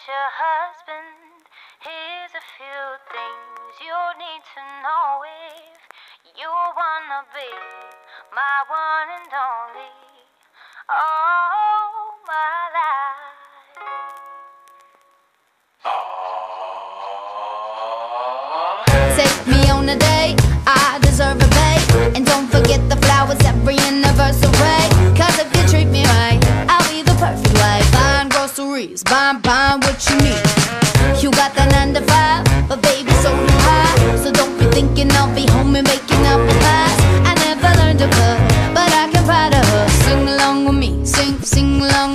your husband. Here's a few things you need to know if you wanna be my one and only. All my life. Take me on a date, I deserve a bait. And don't forget the flowers every anniversary. Cause if you treat me right, I'll be the perfect wife. Buying groceries, buying what you need. You got that 9 to 5, but baby so do I. So don't be thinking I'll be home and making apple pies. I never learned to cook, but I can buy the hook. Sing along with me, sing along